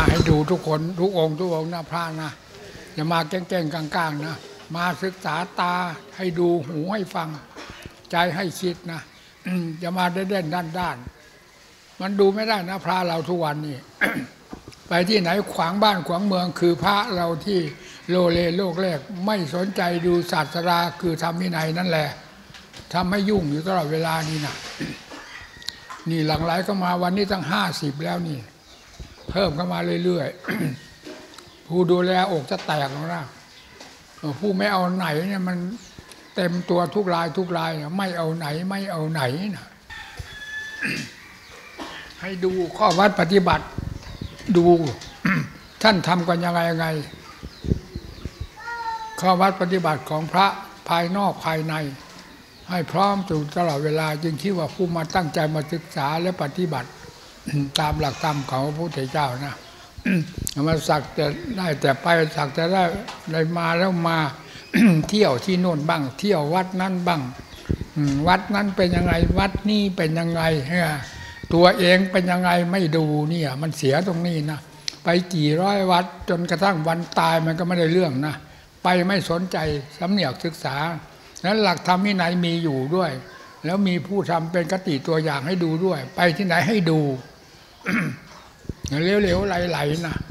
ให้ดูทุกคนทุกองค์นะพระนะอย่ามาแกล้งๆกลางๆนะมาศึกษาตาให้ดูหูให้ฟังใจให้คิดนะอย่ามาเด่นๆด้านๆมันดูไม่ได้นะพระเราทุกวันนี่ ไปที่ไหนขวางบ้านขวางเมืองคือพระเราที่โลเลโลกแรกไม่สนใจดูศาสนาคือธรรมวินัยนั่นแหละทำให้ยุ่งอยู่ตลอดเวลานี่นะนี่หลังไหลก็มาวันนี้ตั้ง50แล้วนี่เพิ่มเข้ามาเรื่อยๆ ผู้ดูแลอกจะแตกแล้วนะผู้ไม่เอาไหนเนี่ยมันเต็มตัวทุกรายไม่เอาไหนนะให้ดูข้อวัดปฏิบัติดู ท่านทำกันยังไงข้อวัดปฏิบัติของพระภายนอกภายในให้พร้อมอยู่ตลอดเวลาจึงคิดว่าผู้มาตั้งใจมาศึกษาและปฏิบัติตามหลักธรรมของพระพุทธเจ้านะมาสักแต่ได้แต่ไปสักแต่ได้มาแล้วมา เที่ยวที่โน่นบ้างเที่ยววัดนั้นบ้างวัดนั้นเป็นยังไงวัดนี้เป็นยังไงตัวเองเป็นยังไงไม่ดูเนี่ยมันเสียตรงนี้นะไปกี่ร้อยวัดจนกระทั่งวันตายมันก็ไม่ได้เรื่องนะไปไม่สนใจสำเนียกศึกษานั้นหลักธรรมวินัยมีอยู่ด้วยแล้วมีผู้ทำเป็นคติตัวอย่างให้ดูด้วยไปที่ไหนให้ดู เร็วๆไหลๆนะ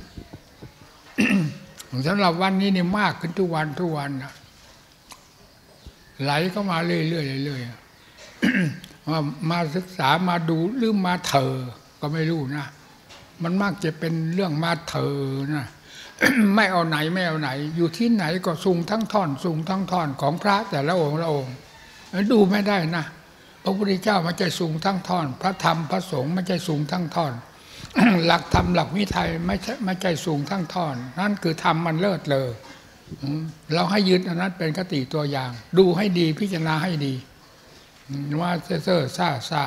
สำหรับวันนี้นี่มากขึ้นทุกวันนะไหลเข้ามาเรื่อยๆว่ามาศึกษามาดูหรือมาเถอก็ไม่รู้นะมันมากจะเป็นเรื่องมาเถอนะ ไม่เอาไหนอยู่ที่ไหนก็สูงทั้งท่อนของพระแต่ละองค์ดูไม่ได้นะพระพุทธเจ้ามันใจสูงทั้งท่อนพระธรรมพระสงฆ์มันใจสูงทั้งท่อน หลักธรรมหลักวิทัยไม่ใจสูงทั้งท่อนนั่นคือธรรมมันเลิศเลอเราให้ยึดอันนั้นเป็นคติตัวอย่างดูให้ดีพิจารณาให้ดีว่าเซ่อซ่า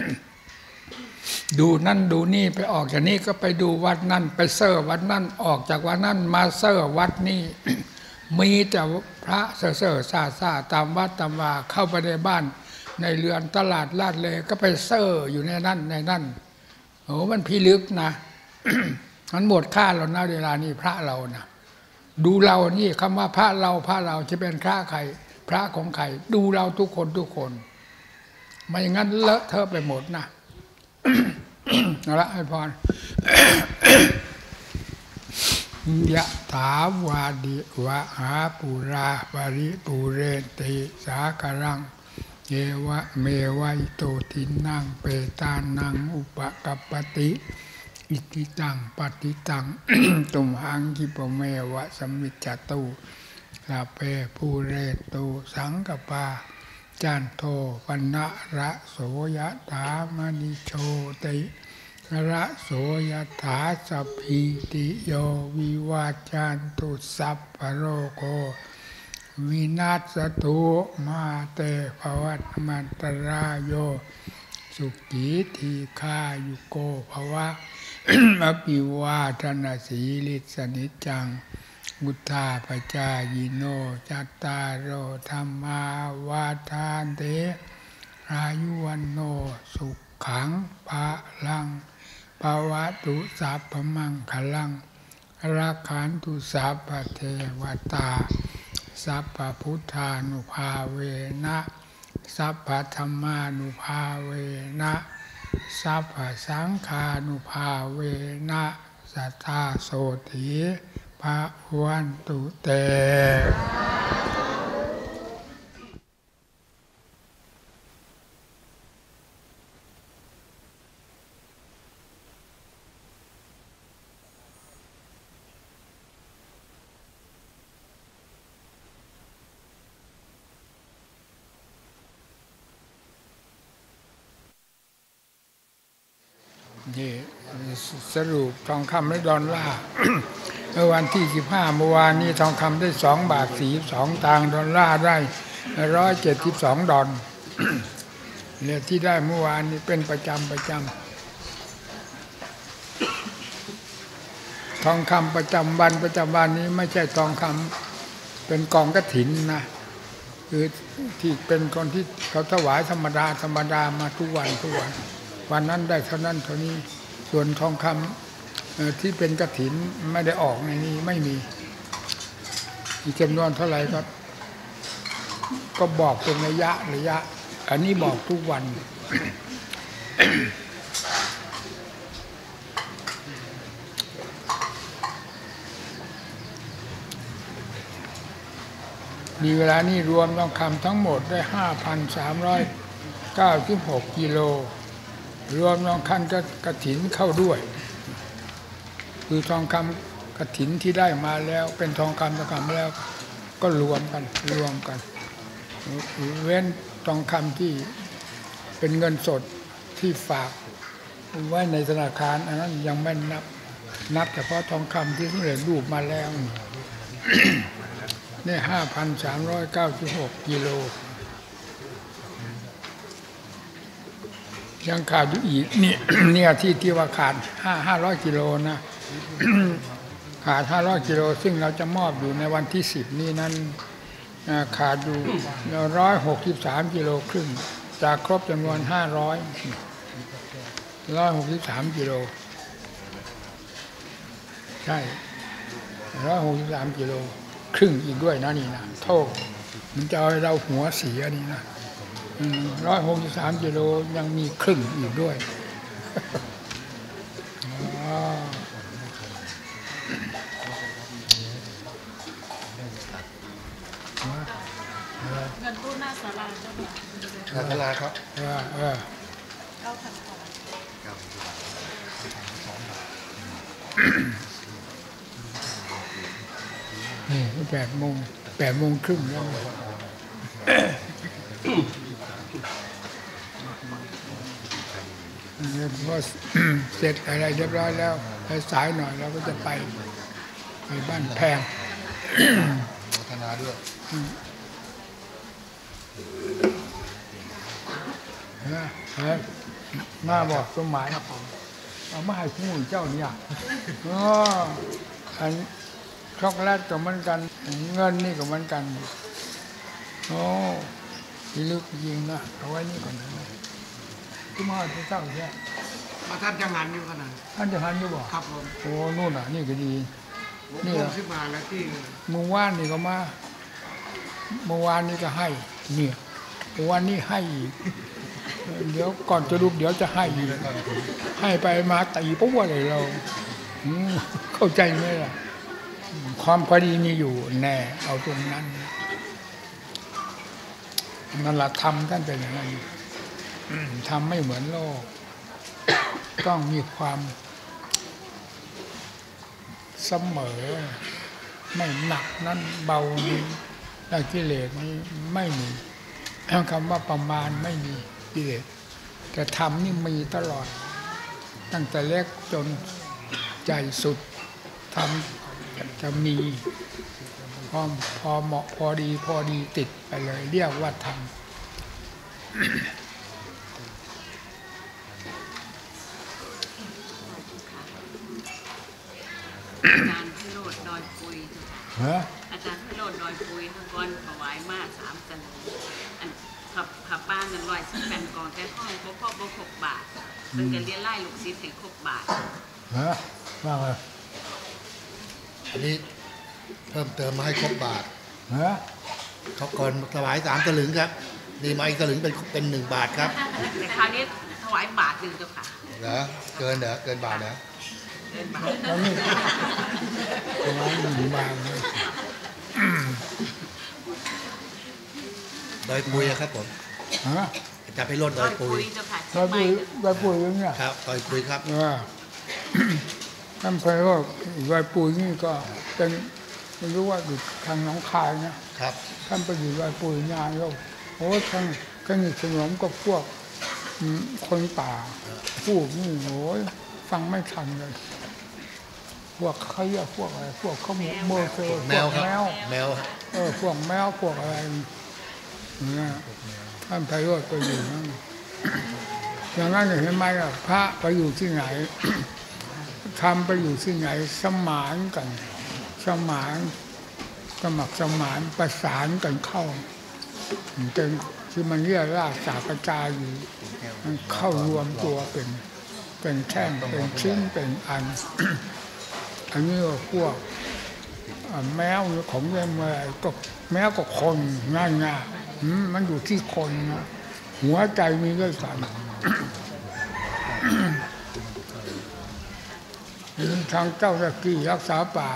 ดูนั่นดูนี่ไปออกจากนี้ก็ไปดูวัดนั่นไปเซ่อวัดนั่นออกจากวัดนั่นมาเซ่อวัดนี่ มีแต่พระเซ่อซ่าตามวัดตามว่าเข้าไปในบ้านในเรือนตลาดลาดเลยก็ไปเซ่ออยู่ในนั่นโอ้มันพิลึกนะ มันหมดค่าเรานะเวลานี้พระเรานะดูเรานี่คำว่าพระเราจะเป็นพระใครพระของใครดูเราทุกคนไม่อย่างนั้นเลอะเทอะไปหมดนะเอาละให้พร ยะถาวาดิวะหาปุราปริปุเรนติสาคารังเอวะเมวัยโตทินังเปตานังอุปกัปปติอิทิตังปฏิตัง ตุมหังกิปเมวะสมิจจตุลาเปภูเรตุสังกปาจันโทปนะระโสยถามณิโชติระโสยถาสัพพิติโยวิวาจันตุสัพพโรโควินาศตุมาเตภวัตมันตรายโยสุขีทีฆายุโกภวะ อภิวาทนาสีลิสนิจังมุทธาปจายโนจัตตารโอธรรมาวาทานเตอายุวันโนสุขังภะลังภวตุสัพพมังคลังรักขันตุสัพพเทวตาสัพพพุทธานุภาเวนะสัพพธัมมานุภาเวนะสัพพสังฆานุภาเวนะสัทธาโสถีภะวันตุเตนี่สรุปทองคำและดอลลาร์ เมื่อวันที่15เมื่อวานนี้ทองคำได้2 บาท 42 ตังค์ดอลลาร์ได้172 ดอล เนี่ยที่ได้เมื่อวานนี้เป็นประจำทองคำประจำวันนี้ไม่ใช่ทองคำเป็นกองกฐินนะคือที่เป็นคนที่เขาถวายธรรมดามาทุกวันวันนั้นได้เท่านั้นเท่านี้ส่วนทองคำที่เป็นกฐินไม่ได้ออกในนี้ไม่มีจำนวนเท่าไหร่ก็บอกเป็นระยะอันนี้บอกทุกวันมีเวลานี้รวมทองคำทั้งหมดได้ 5,396 กิโลรวมทองคำกฐินเข้าด้วยคือทองคำกฐินที่ได้มาแล้วเป็นทองคำแล้วก็รวมกันเว้นทองคำที่เป็นเงินสดที่ฝากไว้ในธนาคารอันนั้นยังไม่นับเฉพาะทองคำที่สำเร็จรูปมาแล้วนี่ 5,396 กิโลยังขาดอยู่อีกเนี่ยที่ว่าขาด500 กิโลนะขาด500 กิโลซึ่งเราจะมอบอยู่ในวันที่10นี้นั้นขาดอยู่163 กิโลครึ่งจากครบจำนวน163 กิโลใช่163 กิโลครึ่งอีกด้วยนะนี่นะโทษมันจะเอาให้เราหัวเสียนี่นะ163 กิโลยังมีครึ่งอีกด้วยเงินตู้หน้าศาลาเจ้าค่ะศาลาครับนี่8 โมงครึ่งแล้วพอเสร็จอะไรเรียบร้อยแล้วสายหน่อยเราก็จะไปบ้านแพงพัฒนาด้วยมาบอกสมัยเอามาให้ผู้เจ้าเนี่ยอันช็อกโกแลตก็เหมือนกันเงินนี่ก็เหมือนกันโอ้ลึกจริงนะเอาไว้นี่ก่อนที่มาที่เจ้าเนี่ยท่านจะหันอยู่ขนาดท่านจะหันอยู่บ่ครับผมโอ้นู่นน่ะนี่ก็ดีนี่ขึ้นมาแล้วที่เมื่อวานนี่ก็มาเมื่อวานนี่ก็ให้เนี่ยวันนี้ให้อีกเดี๋ยวก่อนจะลุกเดี๋ยวจะให้อีกให้ไปมาตีปุ๊บว่าอะไรเราเข้าใจไหมล่ะความพอดีมีอยู่แน่เอาตรงนั้นนั่นแหละทำท่านเป็นอย่างนั้นทำไม่เหมือนโลกต้องมีความเสมอไม่หนักนั้นเบานี้แต่กิเลสนี้ไม่มีคำว่าประมาณไม่มีกิเลสแต่ธรรมนี่มีตลอดตั้งแต่เล็กจนใจสุดธรรมจะมีพอเหมาะพอดีติดไปเลยเรียกว่าธรรมอาจารย์พิโรธดอยปุยอาจารย์พิโรธดอยปุยทั้งก้อนถวายมาก3 กันอันขับป้านกัน118 กองแต่ห้องพ่อ6 บาทมันจะเลี้ยงไล่ลูกศิษย์ให้ครบบาทว่าไงอันนี้เพิ่มเติมมาให้ครบบาทเขาก่อนถวาย3 สลึงครับนี่มาอีกสลึงเป็น1 บาทครับแต่คราวนี้ถวาย1 บาทเจ้าค่ะเหรอเกินบาทนะแล้วนี่ถวาย1 บาทเลยดอยปุยครับผมจะไปรถดอยปุยดอยปุยอย่างเงี้ยครับดอยปุยครับท่านไปว่าดอยปุยนี่ก็เป็นไม่รู้ว่าอยู่ทางหนองคายนะครับท่านไปอยู่ดอยปุยนานแล้วโอ้ท่านก็มีสนมกับพวกคนป่าพูดนี่โอ้ยฟังไม่ทันเลยพวกเขาเรียกพวกอะไรพวกเขาเมื่อเจอพวกแมวพวกแมวพวกอะไรท่านไพโรจน์ไปอยู่นั่นอย่างนั้นเห็นไหมล่ะพระไปอยู่ที่ไหนทำไปอยู่ที่ไหนสมานกันสมัครสมานประสานกันเข้าจนที่มันเรียกรากจากกระจายอยู่เข้ารวมตัวเป็นเป็นแท่งเป็นชิ้นเป็นอัน อันนี้ก็พวกแมวของแม่ก็แมวก็คนง่ายๆมันอยู่ที่คนนะหัวใจมีด้วยกันทางเจ้าตะกี้รักษาป่า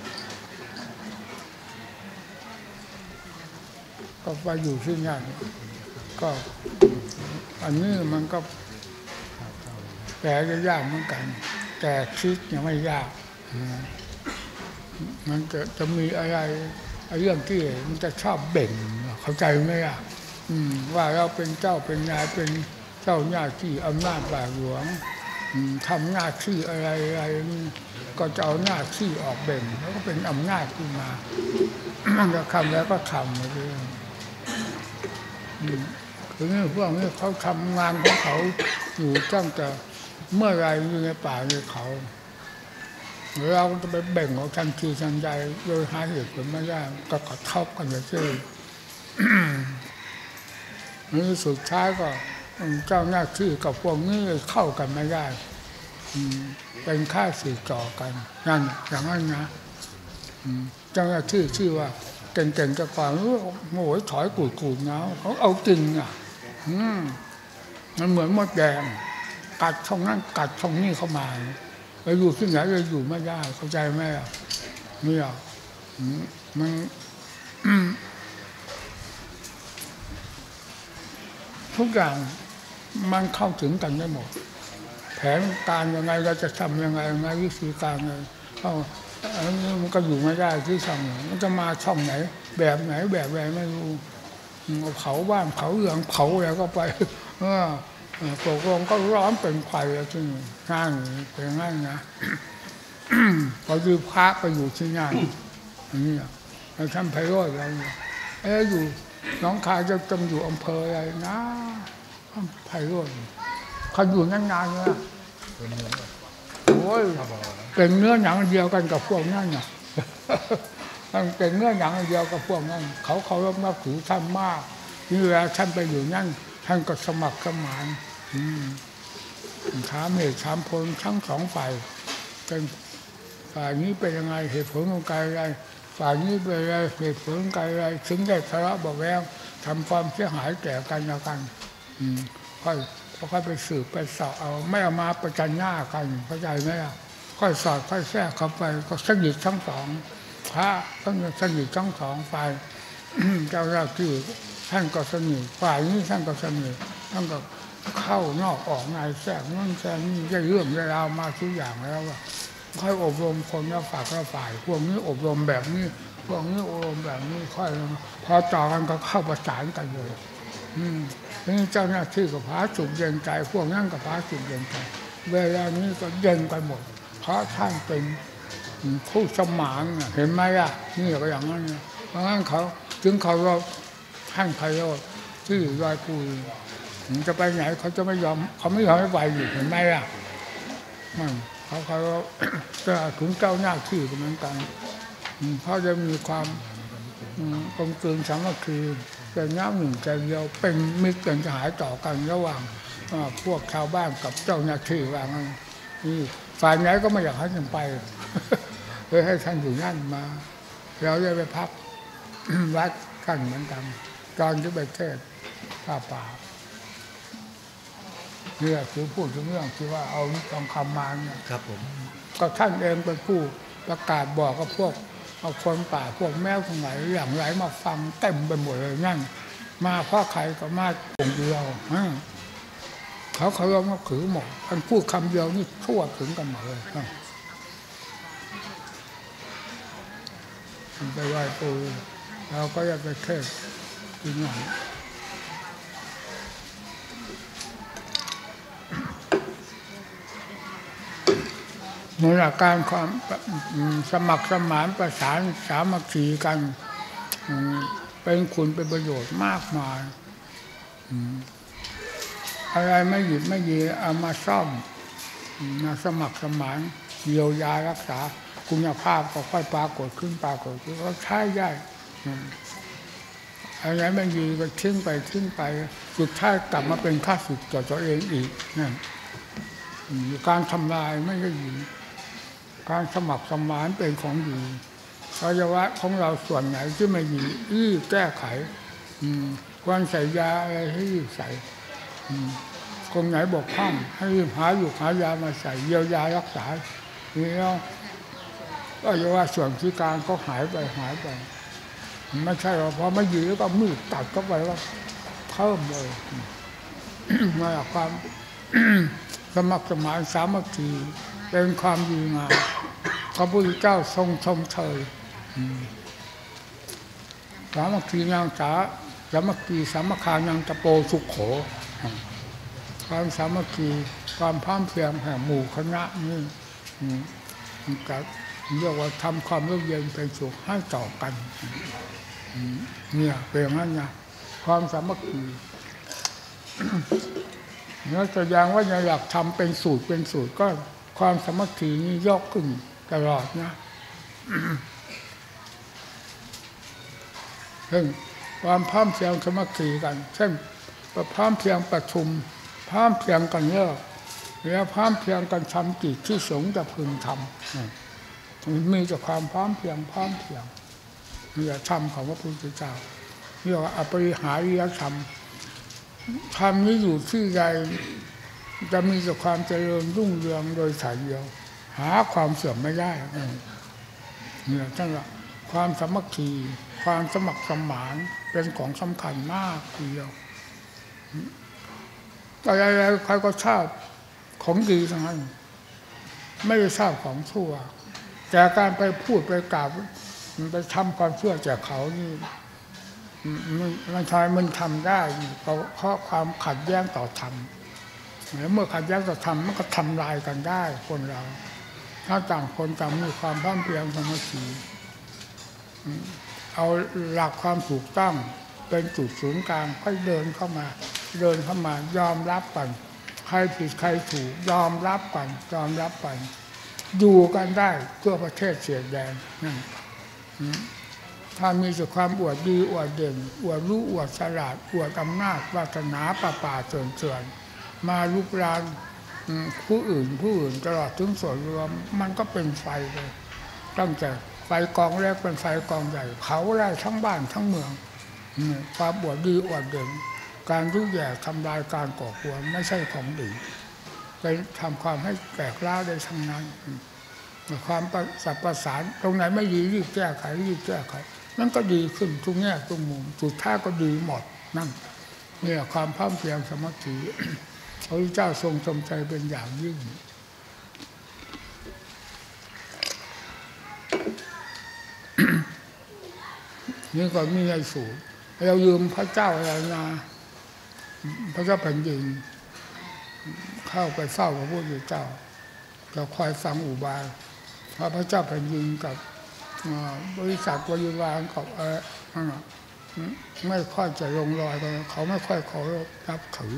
ก็ไปอยู่ที่นั่นก็อันนี้มันก็แก่จะยากเหมือนกันแต่คิดยังไม่ยากมันจะมีอะไรเรื่องที่มันจะชอบเบ่งเข้าใจไหมอ่ะว่าเราเป็นเจ้าเป็นนายเป็นเจ้าหน้าที่อำนาจบาทหลวงทำหน้าที่อะไรก็จะเอาหน้าที่ออกเบ่งแล้วก็เป็นอำนาจขึ้นมามันก็ทำแล้วก็ทำไปเรื่อยคือพวกนี้เขาทำงานของเขาอยู่ตั้งแต่เมื่อไรอยู่ในป่าในเขาเราจะไปแบ่งเอาทันทีทันใดโดยหาเหตุผลไม่ได้ก็กระทบกันเลยที่นี่สุดท้ายก็เจ้าหน้าที่กับพวกนี้เข้ากันไม่ได้เป็นค่าสื่อต่อกันนั่นอย่างนั้นนะเจ้าหน้าที่ชื่อว่าเก่งๆจะก่อนโง่ถอยกูดเงาเขาเอาจริงอ่ะมันเหมือนมดแดงกัดช่องนั้นกัดช่องนี้เข้ามาเราอยู่ที่ไหนเราอยู่ไม่ได้เข้าใจไหมอ่ะนี่อ่ะมันทุกอย่างมันเข้าถึงกันได้หมดแผนการยังไงเราจะทำยังไงวิธีการไงอันนี้มันก็อยู่ไม่ได้ที่ช่องมันจะมาช่องไหนแบบไหนแบบอะไรไม่รู้เผาบ้านเผาเรือนเผาอะไรก็ไปตกลงก็ร้อนเป็นไฟที่ง่ายเป็นง่ายนะพอคือพระไปอยู่ที่นั่นนี่เราทำไพโรจน์อะไรอยู่น้องคายจะจำอยู่อำเภออะไรนะไพโรจน์เขาอยู่นานๆเลยโอ้ยเป็นเนื้อหนังเดียวกันกับพวกนั่นน่ะมันเป็นเนื้อหนังเดียวกับพวกนั้นเขานับถือท่านมากนี่เวลาท่านไปอยู่นั่นท่านก็สมัครสมานถามเหตุถามผลทั้งสองฝ่ายเป็นฝ่ายนี้เป็นยังไงเหตุผลของการอะไรฝ่ายนี้เป็นอะไรเหตุผลของการอะไรถึงได้ทะเลาะเบาแวงทำความเสียหายแก่กันและกันค่อยไปสืบไปสอบเอาไม่เอามาประจันหน้ากันเข้าใจไหมอ่ะค่อยสอดค่อยแทรกเข้าไปก็สนิททั้งสองพระท่านสนิททั้งสองฝ่ายเจ้าหน้าที่ท่านก็สนิทฝ่ายนี้ท่านก็สนิทท่านก็เข้านอกออกในแทรกนั่นแทรกนี่ได้เรื่องได้ราวมาทุกอย่างแล้วว่าค่อยอบรมคนแล้วฝากแล้วฝ่ายพวกนี้อบรมแบบนี้พวกนี้อบรมแบบนี้ค่อยพอต่อกันก็เข้าประสานกันเลยนี่เจ้าหน้าที่กับพระสุขเย็นใจพวกนั้นกับพระสุขเย็นใจเวลานี้ก็เย็นกันหมดเพราะท่านเป็นผู้สมานเห็นไหมล่ะนี่ก็อย่างนั้นเพราะงั้นเขาถึงเขาก็ท่านไพโรจน์ที่ลอยปูจะไปไหนเขาจะไม่ยอมเขาไม่ยอมให้ไปอยู่เห็นไหมล่ะเขาจะถึงเจ้าหน้าที่เหมือนกันเขาจะมีความกลมกลืนสามัคคีเป็นน้ำหนึ่งใจเดียวเป็นมิตรเป็นสหายต่อกันระหว่างพวกชาวบ้านกับเจ้าหน้าที่ว่างั้นนี่ฝ่ายไหนก็ไม่อยากให้ท่านไปเลยให้ท่านอยู่นั่นมาเราจะไปพักวัดกันเหมือนกันตอนที่ไปเทศผ้าป่าเนี่ยคือพูดถึงเรื่องที่ว่าเอาทองคำมาเนี่ยครับผมก็ท่านเองเป็นผู้ประกาศบอกกับพวกเอาคนป่าพวกแมวทั้งหลายอย่างไรมาฟังเต็มไปหมดเลยนั่นมาเพราะใครก็มาองค์เดียวเขายอมรับถือหมดท่านพูดคำเดียวนี่ทั่วถึงกันหมดเลยไปไหว้ปู่เราก็อยากไปเทศที่นั่นในหลักการความสมัครสมานประสานสามัคคีกันเป็นคุณเป็นประโยชน์มากมายอะไรไม่หยุดไม่ยีเอามาซ่อมมาสมัครสมานเยียวยารักษาคุณภาพก็ค่อยปรากฏขึ้นก็ใช้ได้อะไรไม่ดีก็ทิ้งไปสุดท้ายกลับมาเป็นข้าศึกต่อตัวเองอีกนั่นการทำลายไม่ได้ดีการสมัครสมานเป็นของดีอวัยวะของเราส่วนไหนที่ไม่ดีแก้ไขควรใส่ยาอะไรให้ใส่ตรงไหนบกพร่องให้หายามาใส่เยียวยารักษาแล้วอวัยวะส่วนพิการก็หายไปไม่ใช่หรอกพอไม่ดีแล้วก็มีดตัดเข้าไปแล้วเพิ่มเลยมาจากความสมัครสมานสามัคคีเป็นความดีงามพระพุทธเจ้าทรงชมเชยสามัคคียังสามัคคีสามัคคายังตะโปสุขโขความสามัคคีความพร้อมเพรียงแห่งหมู่คณะนี่กับเรียกว่าทำความร่มเย็นเป็นสุขให้ต่อกันเนี่ยเป็นอย่างนั้นนะความสามัคคีเนี่ยแสดงว่าอยากทำเป็นสูตรก็ความสามัคคีนี้ยกขึ้นตลอดนะเช่นความพร้อมเพรียงสามัคคีกันเช่นพร้อมเพรียงประชุมพร้อมเพรียงกันเลิกแล้วพร้อมเพรียงกันทำกิจที่สงฆ์จะพึงทำมีแต่ความพร้อมเพรียงนี่ธรรมของพระพุทธเจ้าเรียกว่าอปริหาริยธรรมธรรมนี้อยู่ที่ใดจะมีแต่ความเจริญรุ่งเรืองโดยสายเดียวหาความเสื่อมไม่ได้เนี่ยท่านว่าความสามัคคีความสมัครสมานเป็นของสำคัญมากทีเดียวอะไรๆใครก็ทราบของดีทั้งนั้นไม่ได้ทราบของชั่วแต่การไปพูดไปกล่าวไปทำความชั่วจากเขานี่มันทำได้เพราะความขัดแย้งต่อธรรมเมื่อขัดแย้งต่อธรรมมันก็ทำลายกันได้คนเราถ้าต่างคนต่างมีความพร้อมเพรียงสามัคคีเอาหลักความถูกต้องเป็นจุดศูนย์กลางค่อยเดินเข้ามายอมรับกันใครผิดใครถูกยอมรับกันอยู่กันได้เพื่อประเทศเสียแดนนั่นถ้ามีแต่ความอวดดีอวดเด่นอวดรู้อวดฉลาดอวดอำนาจวาสนาป่าเสื่อนมาลุกรานผู้อื่นตลอดถึงส่วนรวมมันก็เป็นไฟเลยตั้งแต่ไฟกองแรกเป็นไฟกองใหญ่เผาได้ทั้งบ้านทั้งเมืองความอวดดีอวดเด่นการยุ่ยแย่ทำลายการก่อกวนไม่ใช่ของดีไปทำความให้แตกร้าวได้ทั้งนั้นความประสานตรงไหนไม่ดีรีบแก้ไขนั่นก็ดีขึ้นทุกแง่ทุกมุมสุดท้ายก็ดีหมดนั่นเนี่ยความพร้อมเพรียงสามัคคีพระพุทธเจ้าทรงชมใจเป็นอย่างยิ่งนี่ก็มีไอ้สูตรเรายืมพระเจ้าอะไรนะพระเจ้าแผ่นดินเข้าไปเฝ้าพระพุทธเจ้าเราคอยฟังอุบายพระเจ้าแผ่นดินกับบริษัทบริวารกับไม่ค่อยจะลงรอยกันเขาไม่ค่อยขอรับถือ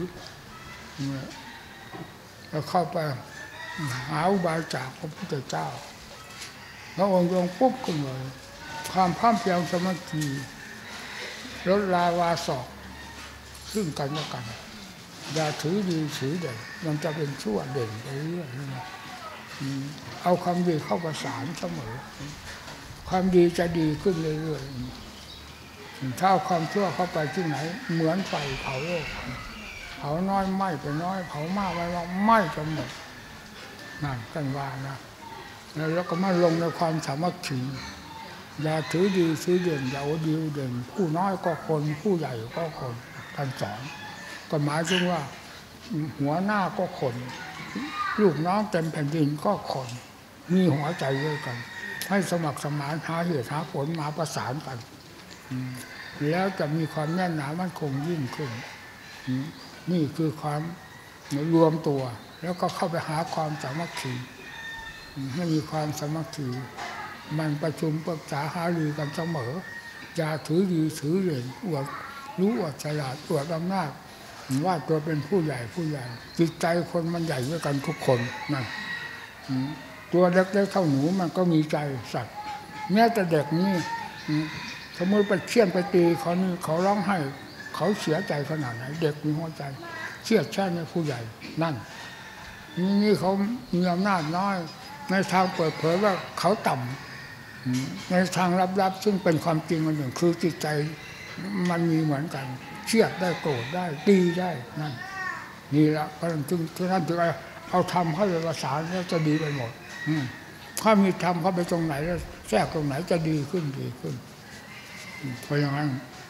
เราเข้าไปหาอุบายจากพระพุทธเจ้าพระองค์ลงปุ๊บขึ้นเลยความพร้อมเพรียงสามัคคีลดลาวาสอกซึ่งกันและกันอย่าถือดีถือเด่นมันจะเป็นชั่วเด่นไปเรื่อยเอาความดีเข้าประสานเสมอความดีจะดีขึ้นเรื่อยๆถ้าเอาความชั่วเข้าไปที่ไหนเหมือนไฟเผาโลกเผาน้อยไหม้ไปน้อยเผามากไปมากไหม้จนหมดนั่นกันว่านะแล้วก็มาลงในความสามัคคีอย่าถือดีถือเด่นอย่าเอาดีเด่นผู้น้อยก็คนผู้ใหญ่ก็คนท่านสอนก็หมายถึงว่าหัวหน้าก็คนลูกน้องเต็มแผ่นดินก็คนมีหัวใจด้วยกันให้สมัครสมานหาเหตุหาผลมาประสานกันแล้วจะมีความแน่นหนามั่นคงยิ่งขึ้นนี่คือความรวมตัวแล้วก็เข้าไปหาความสามัคคีให้มีความสามัคคีมันประชุมปรึกษาหารือกันเสมออย่าถือดีถือเด่นอวดรู้อวดฉลาดอวดอำนาจว่าตัวเป็นผู้ใหญ่จิตใจคนมันใหญ่ด้วยกันทุกคนนั่นตัวเล็กๆเท่าหนูมันก็มีใจสัตว์แม้แต่เด็กนี่สมมติไปเชี่ยนไปตีเขานี่เขาร้องไห้เขาเสียใจขนาดไหนเด็กมีหัวใจเชื่อแช่ในผู้ใหญ่นั่นนี่เขามีอำนาจน้อยในทางเปิดเผยว่าเขาต่ำในทางลับๆซึ่งเป็นความจริงอันหนึ่งคือจิตใจมันมีเหมือนกันเชื่อได้โกรธได้ดีได้นั่นนี่ละก็ถึงท่านถึงเอาธรรมเข้าไปประสานแล้วจะดีไปหมดถ้ามีธรรมเข้าไปตรงไหนแล้วแทรกตรงไหนจะดีขึ้นเพราะอย่างนั้น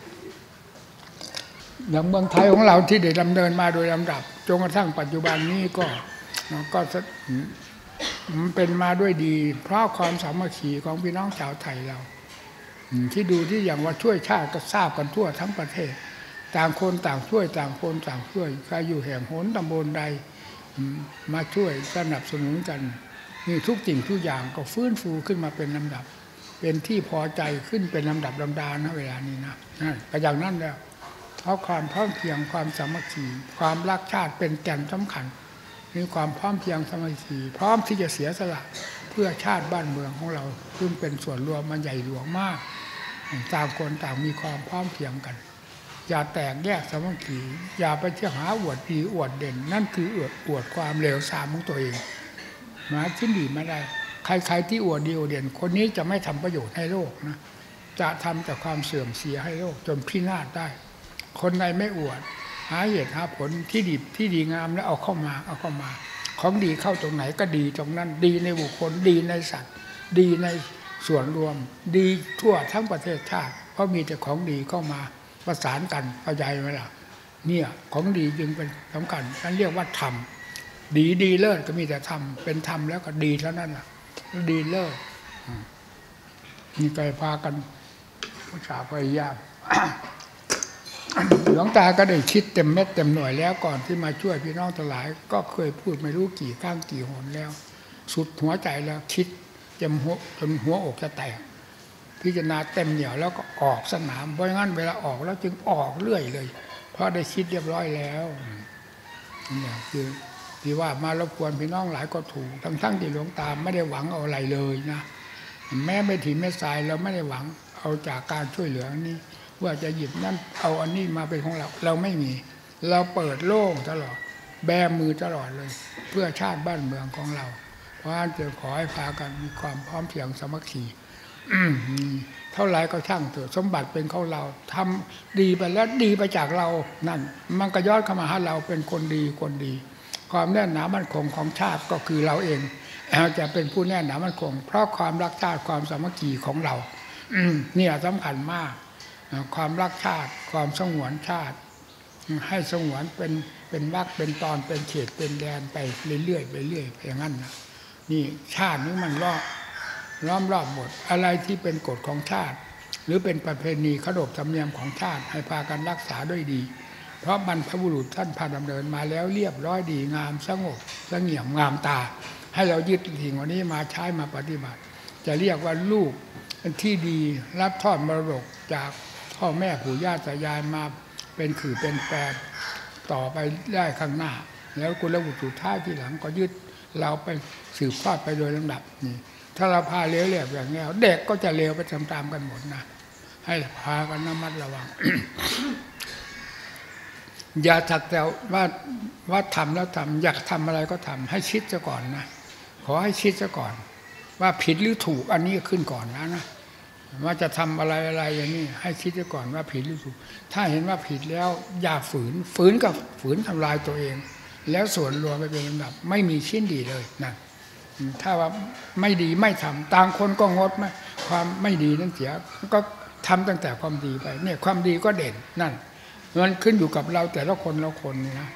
อย่างเมืองไทยของเราที่ได้ดำเนินมาโดยลำดับจนกระทั่งปัจจุบันนี้ก็มันเป็นมาด้วยดีเพราะความสามัคคีของพี่น้องชาวไทยเราที่ดูที่อย่างว่าช่วยชาติก็ทราบกันทั่วทั้งประเทศต่างคนต่างช่วยต่างคนต่างช่วยใครอยู่แห่งหนตำบลใดมาช่วยสนับสนุนกันนี่ทุกสิ่งทุกอย่างก็ฟื้นฟูขึ้นมาเป็นลำดับเป็นที่พอใจขึ้นเป็นลำดับลำดานะเวลานี้นะก็อย่างนั้นแล้วเพราะความพร้อมเพรียงความสามัคคีความรักชาติเป็นแก่นสำคัญมีความพร้อมเพรียงสามัคคีพร้อมที่จะเสียสละเพื่อชาติบ้านเมืองของเราซึ่งเป็นส่วนรวมมันใหญ่หลวงมากต่างคนต่างมีความพร้อมเพรียงกันอย่าแตกแยกสามัคคีอย่าไปเที่ยวหาอวดดีอวดเด่นนั่นคืออวดความเลวทรามของตัวเองหาชิ้นดีไม่ได้ใครที่อวดดีอวดเด่นคนนี้จะไม่ทำประโยชน์ให้โลกนะจะทำแต่ความเสื่อมเสียให้โลกจนพินาศได้คนใดไม่อวดหาเหตุหาผลที่ดีงามแล้วเอาเข้ามาของดีเข้าตรงไหนก็ดีตรงนั้นดีในบุคคลดีในสัตว์ดีในส่วนรวมดีทั่วทั้งประเทศชาติเพราะมีแต่ของดีเข้ามาประสานกันเข้าใจไหมล่ะเนี่ยของดีจึงเป็นสำคัญนั่นเรียกว่าธรรมดีเลิศก็มีแต่ธรรมเป็นธรรมแล้วก็ดีเท่านั้นล่ะดีเลิศมีใจพากันผู้ชาพยายามหลวงตาก็ได้คิดเต็มเม็ดเต็มหน่วยแล้วก่อนที่มาช่วยพี่น้องทั้งหลายก็เคยพูดไม่รู้กี่ครั้งกี่หนแล้วสุดหัวใจแล้วคิดจนหัวอกจะแตกพิจารณาเต็มเหนียวแล้วก็ออกสนามเพราะงั้นเวลาออกแล้วจึงออกเรื่อยเลยเพราะได้คิดเรียบร้อยแล้วนี่คือที่ว่ามารบกวนพี่น้องหลายก็ถูกทั้งที่หลวงตาไม่ได้หวังเอาอะไรเลยนะแม้ไม่ถิ่นไม่ทรายเราไม่ได้หวังเอาจากการช่วยเหลือนี้ว่าจะหยิบนั่นเอาอันนี้มาเป็นของเราไม่มีเราเปิดโล่งตลอดแบมือตลอดเลยเพื่อชาติบ้านเมืองของเราเพราะฉะนั้นจะขอให้พากันมีความพร้อมเพรียงสามัคคีเท่าไรก็ช่างเถอะสมบัติเป็นของเราทำดีไปแล้วดีไปจากเรานั่นมันก็ย้อนเข้ามาหาเราเป็นคนดีความแน่นหนามั่นคงของชาติก็คือเราเองจะเป็นผู้แน่นหนามั่นคงเพราะความรักชาติความสามัคคีของเราเนี่ยสำคัญมากความรักชาติความสงวนชาติให้สงวนเป็นวรรคเป็นตอนเป็นเขตเป็นแดนไปเรื่อยๆไปอย่างนั้นนะนี่ชาตินี้มันล้อมรอบหมดอะไรที่เป็นกฎของชาติหรือเป็นประเพณีขนบธรรมเนียมของชาติให้พากันรักษาด้วยดีเพราะบรรพบุรุษท่านพาดำเนินมาแล้วเรียบร้อยดีงามสงบเสงี่ยมงามตาให้เรายึดสิ่งวันนี้มาใช้มาปฏิบัติจะเรียกว่าลูกเป็นที่ดีรับทอดมรดกจากพ่อแม่ปู่ย่าตายายมาเป็นขื่อเป็นแปรต่อไปได้ข้างหน้าแล้วกุลบุตรสุดท้ายที่หลังก็ยึดเราไปสืบทอดไปโดยลำดับนี่ถ้าเราพาเลี้ยวแหลกอย่างนี้เด็กก็จะเลวไปตามๆกันหมดนะให้พากันระมัดระวัง อย่าถักแต่ว่าทำแล้วทำอยากทำอะไรก็ทำให้คิดซะก่อนนะขอให้คิดซะก่อนว่าผิดหรือถูกอันนี้ขึ้นก่อนนะว่าจะทำอะไรอย่างนี้ให้คิดซะก่อนว่าผิดหรือถูกถ้าเห็นว่าผิดแล้วอย่าฝืนกับฝืนทำลายตัวเองแล้วส่วนรวมไปเป็นลำดับไม่มีชิ้นดีเลยนะถ้าว่าไม่ดีไม่ทำต่างคนก็งดไหมความไม่ดีนั่นเสียก็ทำตั้งแต่ความดีไปเนี่ยความดีก็เด่นนั่นมันขึ้นอยู่กับเราแต่ละคนนี่นะ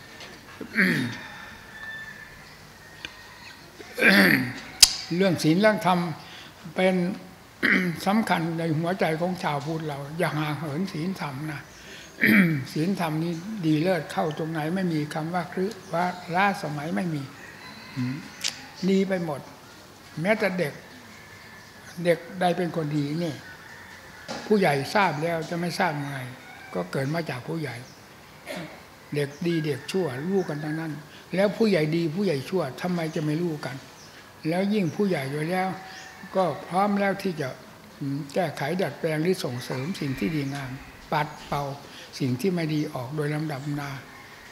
เรื่องศีลเรื่องธรรมเป็น สำคัญในหัวใจของชาวพุทธเราอย่าห่างเหินศีลธรรมนะ ศีลธรรมนี้ดีเลิศเข้าตรงไหนไม่มีคำว่าคือว่าล้าสมัยไม่มีดีไปหมดแม้แต่เด็กใดเป็นคนดีนี่ผู้ใหญ่ทราบแล้วจะไม่ทราบยังไงก็เกิดมาจากผู้ใหญ่เด็กดีเด็กชั่วรู้กันทั้งนั้นแล้วผู้ใหญ่ดีผู้ใหญ่ชั่วทำไมจะไม่รู้กันแล้วยิ่งผู้ใหญ่อยู่แล้วก็พร้อมแล้วที่จะแก้ไขดัดแปลงหรือส่งเสริมสิ่งที่ดีงามปัดเป่าสิ่งที่ไม่ดีออกโดยลำดับนา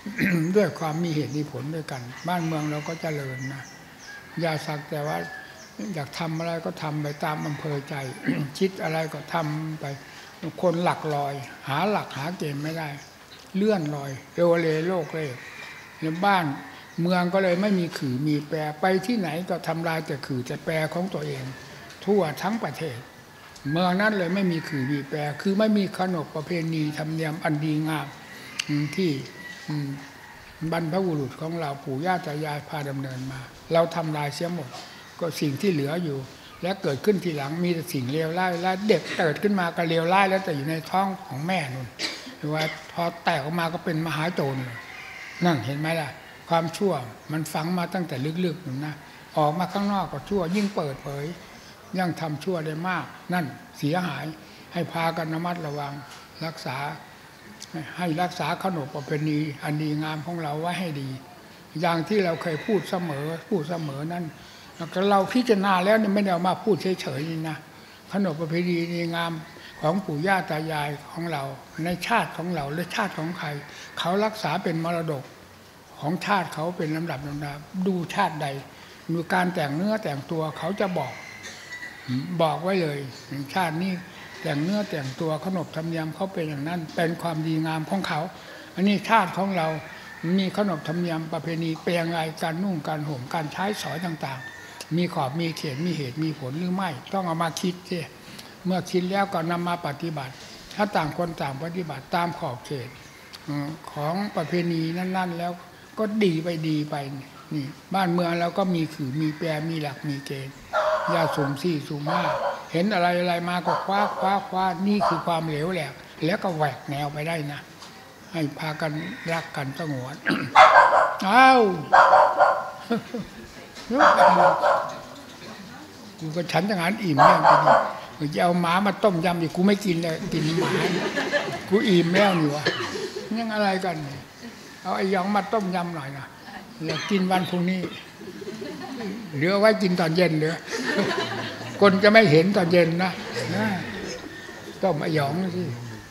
ด้วยความมีเหตุมีผลด้วยกัน บ้านเมืองเราก็เจริญนะอย่าสักแต่ว่าอยากทำอะไรก็ทำไปตามอำเภอใจ คิดอะไรก็ทำไปคนหลักลอยหาหลักหาเกณฑ์ไม่ได้เลื่อนลอยเรวเลโลกเลยในบ้านเมืองก็เลยไม่มีขื่อมีแปรไปที่ไหนก็ทำลายแต่ขื่อแต่แปรของตัวเองทั่วทั้งประเทศเมืองนั้นเลยไม่มีขื่อมีแปรคือไม่มีขนบประเพณีธรรมเนียมอันดีงามที่บรรพบุรุษของเราปู่ย่าตายายพาดำเนินมาเราทำลายเสียหมดก็สิ่งที่เหลืออยู่และเกิดขึ้นทีหลังมีแต่สิ่งเลวร้ายและเด็กเกิดขึ้นมาก็เลวร้ายแล้วแต่อยู่ในท้องของแม่นู่นหรือว่าพอแตกออกมาก็เป็นมหาโจรนั่นเห็นไหมล่ะความชั่วมันฝังมาตั้งแต่ลึกๆนู่นนะออกมาข้างนอกก็ชั่วยิ่งเปิดเผยยังทำชั่วได้มากนั่นเสียหายให้พากันระมัดระวังรักษาให้รักษาขนบประเพณีอันดีงามของเราไว้ให้ดีอย่างที่เราเคยพูดเสมอนั่นเราพิจารณาแล้วเนี่ยไม่ได้เอามาพูดเฉยๆนี่นะขนบประเพณีดีงามของปู่ย่าตายายของเราในชาติของเราหรือชาติของใครเขารักษาเป็นมรดกของชาติเขาเป็นลำดับดูชาติใดมีการแต่งเนื้อแต่งตัวเขาจะบอกไว้เลยชาตินี้แต่งเนื้อแต่งตัวขนบธรรมเนียมเขาเป็นอย่างนั้นเป็นความดีงามของเขาอันนี้ชาติของเรามีขนบธรรมเนียมประเพณีเป็นยังไงการนุ่งการห่มการใช้สอยต่างๆมีขอบมีเขตมีเหตุมีผลหรือไม่ต้องเอามาคิดสิเมื่อคิดแล้วก็นำมาปฏิบัติถ้าต่างคนต่างปฏิบัติตามขอบเขตของประเพณีนั้นๆแล้วก็ดีไปนี่บ้านเมืองเราก็มีขื่อมีแปรมีหลักมีเกณฑ์อย่าสุ่มสี่สุ่มห้าเห็นอะไรมาก็คว้านี่คือความเหลวแหลกแล้วก็แหวกแนวไปได้นะให้พากันรักกันสงวน อ้าวกูก็ฉันจังหันอิ่มแล้วทีนี้จะเอาหมามาต้มยำดิกูไม่กินเลยกินหมากูอิ่มแล้วนี่วะยังอะไรกันเอาไอ้ยองมาต้มยำหน่อยนะอยากกินวันพรุ่งนี้เหลือไว้กินตอนเย็นเหลือคนจะไม่เห็นตอนเย็นนะต้มไอ้ยองสิ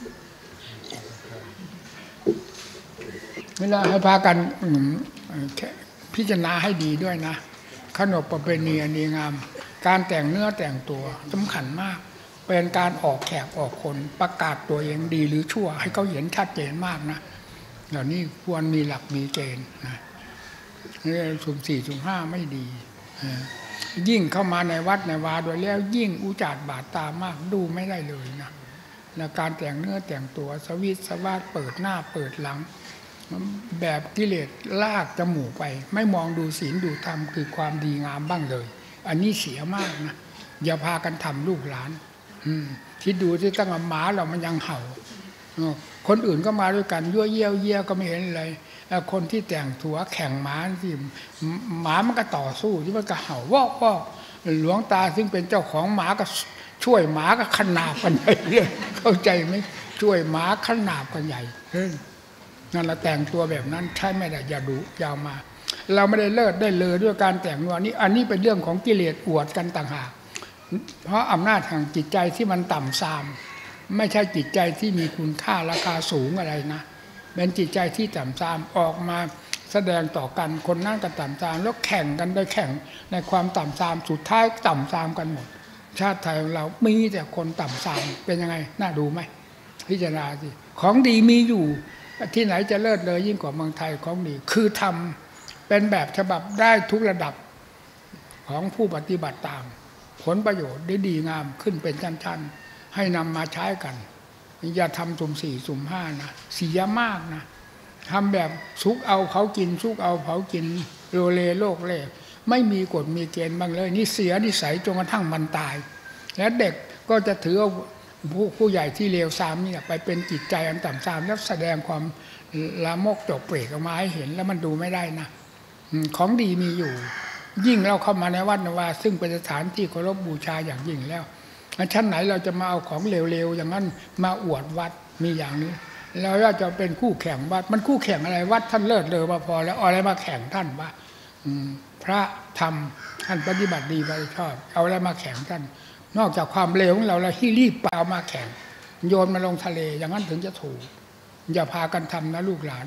เวลาให้พากันพิจารณาให้ดีด้วยนะขนบประเพณีอันดีงามการแต่งเนื้อแต่งตัวสำคัญมากเป็นการออกแขกออกคนประกาศตัวเองดีหรือชั่วให้เขาเห็นชัดเจนมากนะเหล่านี้ควรมีหลักมีเกณฑ์นะนี่สุ่มสี่สุ่มห้าไม่ดียิ่งเข้ามาในวัดในวาโดยแล้วยิ่งอุจาดบาดตามากดูไม่ได้เลยนะและการแต่งเนื้อแต่งตัวสวิตสวาดเปิดหน้าเปิดหลังแบบกิเลสลากจมูกไปไม่มองดูศีลดูธรรมคือความดีงามบ้างเลยอันนี้เสียมากนะอย่าพากันทำลูกหลานคิดดูที่ตั้งหมาเรามันยังเห่าคนอื่นก็มาด้วยกันยั่วเยี่ยวก็ไม่เห็นอะไรคนที่แต่งถัวแข่งหมาที่หมามันก็ต่อสู้ที่มันก็เห่าวอกหลวงตาซึ่งเป็นเจ้าของหมาก็ช่วยหมาก็ขนาบกันใหญ่เลยเข้าใจไหมช่วยหมาขนาบกันใหญ่นั่นเราแต่งตัวแบบนั้นใช่ไม่ได้อย่าดูยาวมาเราไม่ได้เลิศได้เลยด้วยการแต่งตัวนี้อันนี้เป็นเรื่องของกิเลสอวดกันต่างหากเพราะอำนาจทางจิตใจที่มันต่ำทรามไม่ใช่จิตใจที่มีคุณค่าราคาสูงอะไรนะเป็นจิตใจที่ต่ำทรามออกมาแสดงต่อกันคนนั่นก็ต่ำทรามแล้วแข่งกันได้แข่งในความต่ำทรามสุดท้ายต่ำทรามกันหมดชาติไทยของเรามีแต่คนต่ำทรามเป็นยังไงน่าดูไหมพิจารณาสิของดีมีอยู่ที่ไหนจะเลิศเลยยิ่งกว่าเมืองไทยของดีคือทำเป็นแบบฉบับได้ทุกระดับของผู้ปฏิบัติตามผลประโยชน์ได้ดีงามขึ้นเป็นชั้นๆให้นำมาใช้กันอย่าทำสุ่มสี่สุ่มห้านะเสียมากนะทำแบบซุกเอาเผากินซุกเอาเผากินโลเลโลกเล่ไม่มีกฎมีเกณฑ์บ้างเลยนี่เสียนิสัยจนกระทั่งมันตายและเด็กก็จะถือผู้ใหญ่ที่เลวทรามนี่ไปเป็นจิตใจอันต่ำทรามแล้วแสดงความลามกจกเปรกออกมาให้เห็นแล้วมันดูไม่ได้นะของดีมีอยู่ยิ่งเราเข้ามาในวัดนวาซึ่งเป็นสถานที่เคารพบูชาอย่างยิ่งแล้วชั้นไหนเราจะมาเอาของเลวๆอย่างนั้นมาอวดวัดมีอย่างนี้แล้วจะเป็นคู่แข่งวัดมันคู่แข่งอะไรวัดท่านเลิศเลอมาพอแล้วเอาอะไรมาแข่งท่านวะพระธรรมท่านปฏิบัติดีไปชอบเอาอะไรมาแข่งท่านนอกจากความเลวของเราแล้วที่รีบเปล่ามาแข่งโยนมาลงทะเลอย่างนั้นถึงจะถูกอย่าพากันทำนะลูกหลาน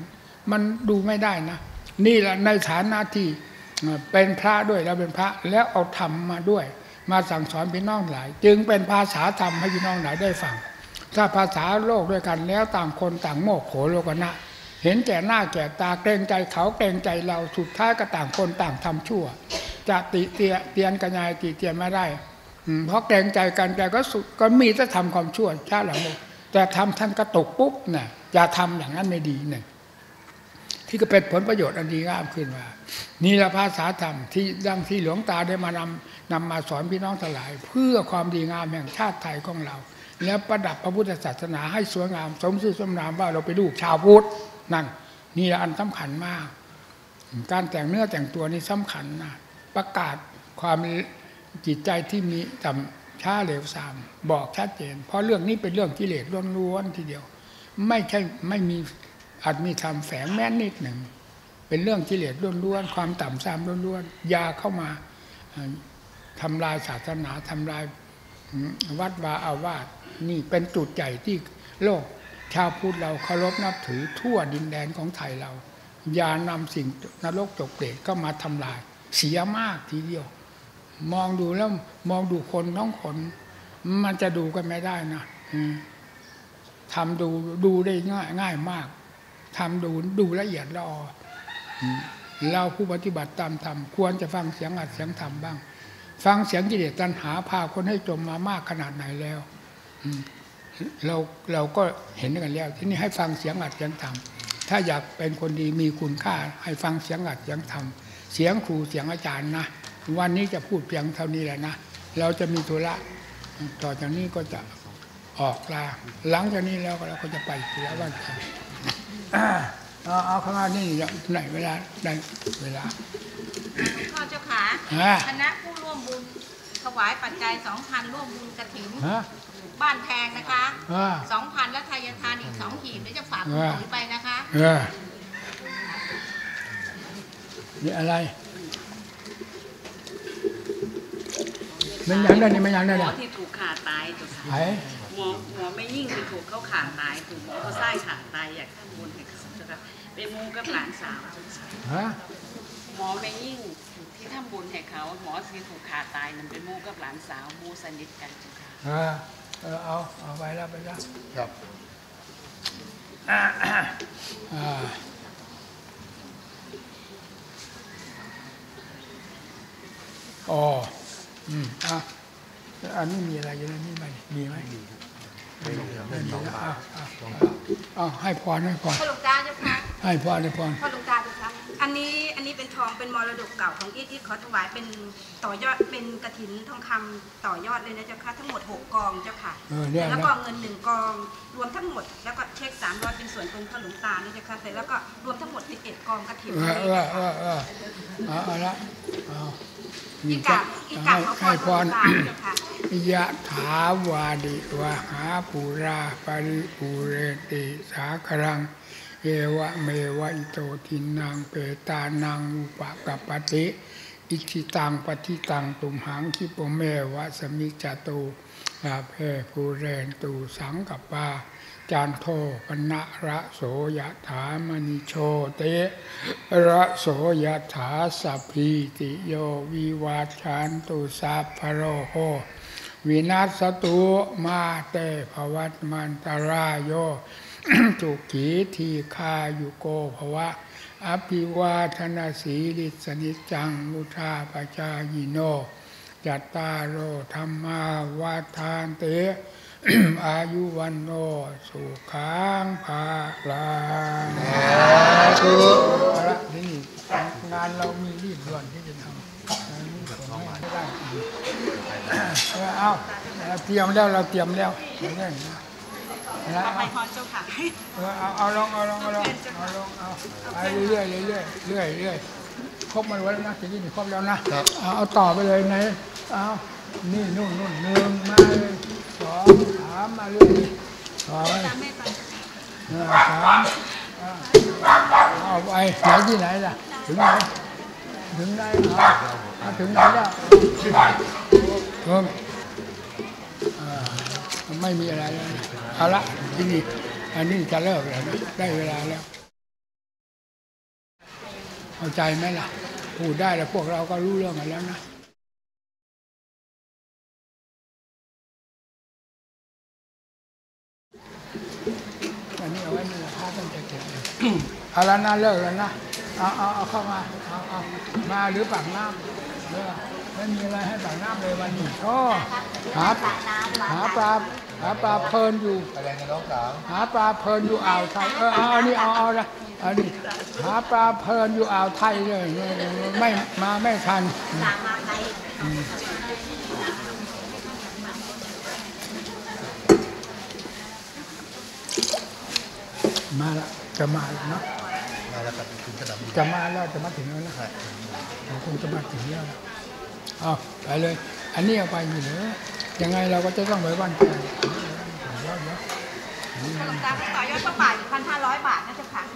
มันดูไม่ได้นะนี่แหละในฐานะที่เป็นพระด้วยเราเป็นพระแล้วเอาธรรมมาด้วยมาสั่งสอนพี่น้องหลายจึงเป็นภาษาธรรมให้พี่น้องหลายได้ฟังถ้าภาษาโลกด้วยกันแล้วต่างคนต่างโมกโขโลกนะเห็นแก่หน้าแก่ตาเกรงใจเขาเกรงใจเราสุดท้ายก็ต่างคนต่างทำชั่วจะติเตียนกันยายติเตียนไม่ได้เพราะเกรงใจกันแกก็มีแต่ทำความชั่วชาติหลังแต่ทำท่านกระตกปุ๊บเนี่ยอย่าทำอย่างนั้นไม่ดีเนี่ยที่ก็เป็นผลประโยชน์อันดีงามขึ้นมานี่แหละภาษาธรรมที่ดังที่หลวงตาได้มานำมาสอนพี่น้องทั้งหลายเพื่อความดีงามแห่งชาติไทยของเราแล้วประดับพระพุทธศาสนาให้สวยงามสมชื่อสมนามว่าเราเป็นลูกชาวพุทธนั่นนี่แหละอันสำคัญมากการแต่งเนื้อแต่งตัวนี่สำคัญนะประกาศความจิตใจที่มีต่ำช้าเหลวทรามบอกชัดเจนเพราะเรื่องนี้เป็นเรื่องกิเลสล้วนๆทีเดียวไม่มีอาจมีธรรมแฝงแม้นิดหนึ่งเป็นเรื่องกิเลสล้วนๆความต่ำทรามล้วนๆยาเข้ามาทำลายศาสนาทำลายวัดวาอาวาสนี่เป็นจุดใหญ่ที่โลกชาวพุทธเราเคารพนับถือทั่วดินแดนของไทยเราอย่านำสิ่งนรกจกเปรตก็มาทำลายเสียมากทีเดียวมองดูแล้วมองดูคนท้องคนมันจะดูกันไม่ได้นะทำดูได้ง่ายมากทำดูละเอียดละออเราผู้ปฏิบัติตามธรรมควรจะฟังเสียงอัดเสียงธรรมบ้างฟังเสียงกิเลสตัณหาพาคนให้จมมามากขนาดไหนแล้วเราก็เห็นกันแล้วที่นี่ให้ฟังเสียงอัดเสียงธรรมถ้าอยากเป็นคนดีมีคุณค่าให้ฟังเสียงอัดเสียงธรรมเสียงครูเสียงอาจารย์นะวันนี้จะพูดเพียงเท่านี้แหละนะเราจะมีธุระต่อจากนี้ก็จะออกลาหลังจากนี้แล้วเราก็จะไปธุระบ้านกันเอาข้างหน้านี่ไหนเวลาพ่อเจ้าขาคณะผู้ร่วมบุญถวายปัจจัย 2,000 ร่วมบุญกฐินบ้านแพงนะคะ 2,000 และทายทานอีก2 หีบแล้วจะฝากคุณตุ๋ยไปนะคะนี่อะไรมันยังได้นี่มันยังได้หมอที่ถูกขาตายตัวค่ะหมอไม่ยิ่งที่ถูกเขาขาตายถูกหมอเขาไส้ขาตายอยากทำบุญให้เขาเจ้าค่ะเป็นมูกับหลานสาวหมอไม่ยิ่งที่ทำบุญให้เขาหมอที่ถูกขาตายนั่นเป็นมูกับหลานสาวมูสนิทกันเจ้าค่ะเอาไปแล้วครับอ๋ออันนี้มีอะไรอยู่ในนี้ไหมมีไหมไม่มีให้พรพ่อหลวงตาเจ้าค่ะให้พรพ่อหลวงตาเจ้าค่ะอันนี้เป็นทองเป็นมรดกเก่าของที่ขอถวายเป็นต่อยอดเป็นกฐินทองคำต่อยอดเลยนะเจ้าค่ะทั้งหมด6 กองเจ้าค่ะแล้วก็เงิน1 กองรวมทั้งหมดแล้วก็เช็ค300เป็นส่วนตรงพ่อหลวงตานี่เจ้าค่ะเสร็จแล้วก็รวมทั้งหมด11 กองกฐินเอาละอีกาให้พรยะถาวาดิวะหาปุราปาริปุเรติสาครังเอวะเมวะอิโตทินังเปตานังอุปกัปปติอิชิตังปฏิตังตุมหังคิปเมวะสมิจจตุลาเพปุเรนตุสังกปาจันโทปนะระโสยถามณิโชเตระโสยถาสัพพิติโยวิวาชันตุสัพพโรโหวินัสตุมาเตภวัตมันตรายโยจุขีทีคายุโกภวะอภิวาทนาสีลิสนิจังมุทาปจายโนจัตตารโอธรรมาวาทานเตอายุวันโนสุขังภาลังเอาละนี่งานเรามีรีบด่วนที่จะทำนี่ผมไม่ได้เอาเราเตรียมแล้วไปพรเจ้าค่ะเอาลงไปเรื่อยครบมันไว้แล้วนะทีนี้ครบแล้วนะเอาต่อไปเลยไหนเอานี่นู่น1มาเลย2 3มาเลย3เอาไปไหนที่ไหนล่ะถึงไหนเอาถึงไหนแล้วไม่มีอะไรแล้วเอาละที่นี่อันนี้จะเลิกแล้วนะได้เวลาแล้วเข้าใจไหมล่ะพูดได้แล้วพวกเราก็รู้เรื่องกันแล้วนะอันนี้เอาไว้นี่แหละพระท่านจะเก็บเอาแล้วนะเลิกแล้วนะเอาเข้ามาเอามาหรือปากน้ำไม่มีอะไรให้ปากน้ำเลยวันนี้ก็หาปลาเพลินอยู่อะไรนะน้องสาวหาปลาเพลินอยู่อ่าวไทยเอานี่เอาละอันนี้หาปลาเพลินอยู่อ่าวไทยเลยไม่มาไม่ทันมาละจะมาแล้วเนาะมาแล้วครับถึงจะมาแล้วจะมาถึงแล้วนะครับคงจะมาถึงแล้วเอาไปเลยอันนี้เอาไปอยู่เหรอยังไงเราก็จะต้องไปบ้านแกหลวงตาต่อยอดเท่าบาท1,500 บาทนะเจ้าค่ะ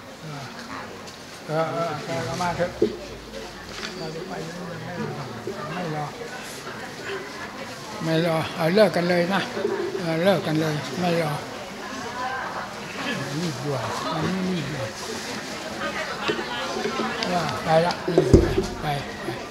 เรามาเถอะเราจะไปไม่รอเอาเลิกกันเลยนะเลิกกันเลยไม่รอนี่ด่วนอันนี้นี่ด่วนไปละไป